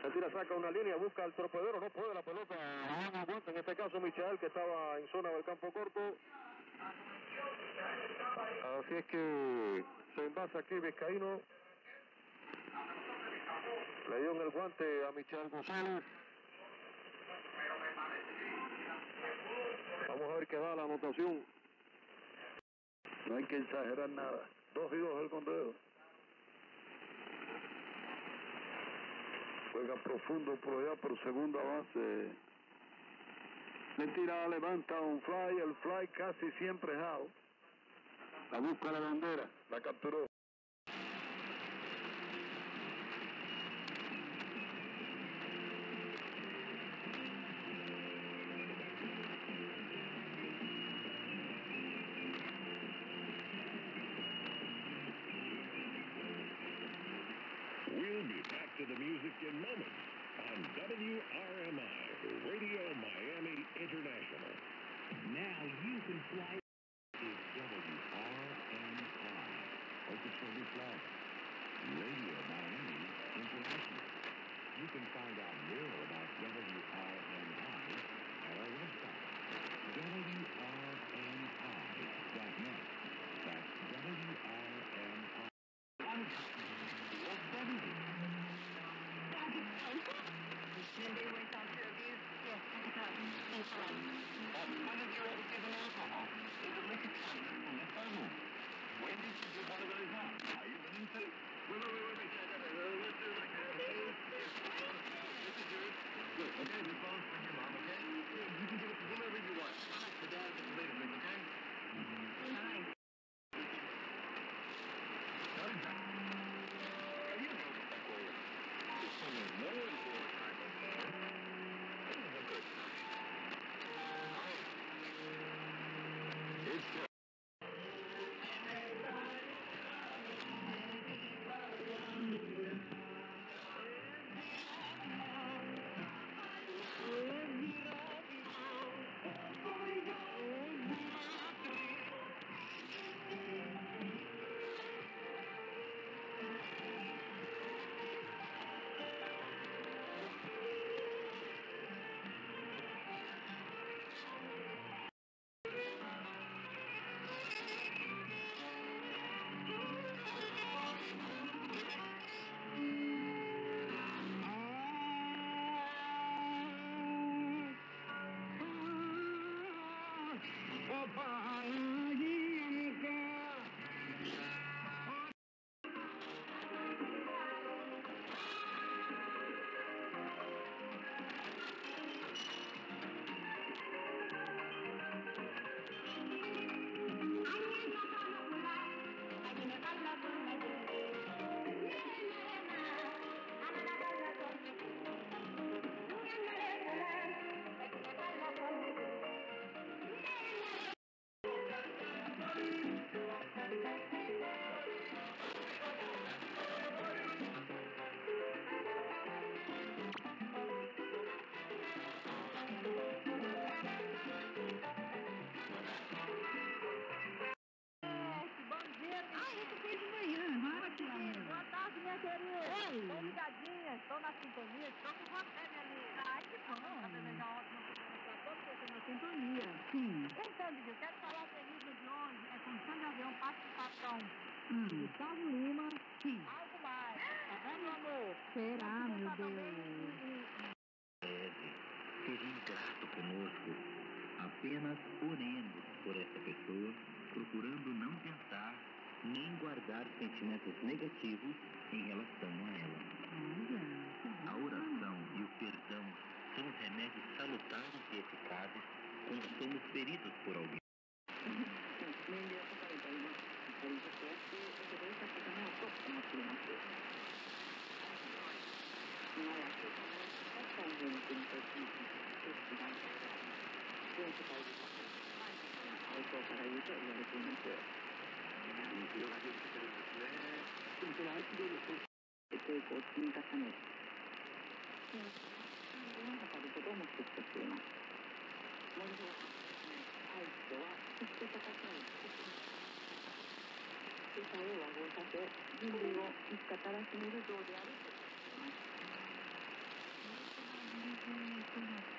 El tira saca una línea, busca el torpedero, no puede la pelota. En este caso Michael, que estaba en zona del campo corto. Así es que se envasa aquí Vizcaíno. Le dio en el guante a Michael González. Vamos a ver qué da la anotación. No hay que exagerar nada. 2-2 el conteo. Juega profundo por allá por segunda base. Le tira, levanta un fly. El fly casi siempre es out. La busca la bandera. La capturó. We'll be back to the music in moments on WRMI, Radio Miami International. Now you can fly is WRMI, Okeechobee, Florida, Radio Miami International. You can find out more about WRMI at our website, WRMI.net. That's WRMI. When they went out to abuse? Yes, thanks a lot. When have you ever given alcohol? There's a liquor cabinet on the phone. When did you give one of those out? Are you willing to? Wait. Let's do it like this. This is yours. Good. Okay, this phone's from your mom, okay? You can give it to whomever you want. The dad at the later drink, okay? Nice. Estou na sintonia, estou com você, minha amiga. Ai, que bom. Tá desejando ótimo para todos vocês na sintonia. Sim. Então, Didi, eu quero falar feliz de hoje, é condição de avião, participação. Gustavo Lima. Sim. Algo mais. Tá vendo, meu amor? Será, meu Deus? Seria ingrato conosco, apenas oremos por essa pessoa, procurando não pensar nem guardar sentimentos negativos em relação a ela. A oração e o perdão são os remédios salutares e eficazes quando somos feridos por alguém. de informação.